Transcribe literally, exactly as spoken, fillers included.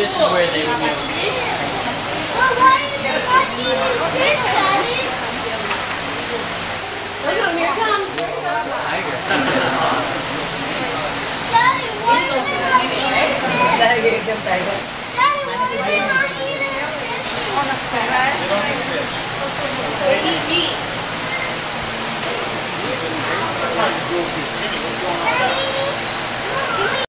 this is where they would be able to. Well, why are you watching this fish, Daddy? Look at him, here it comes. Tiger.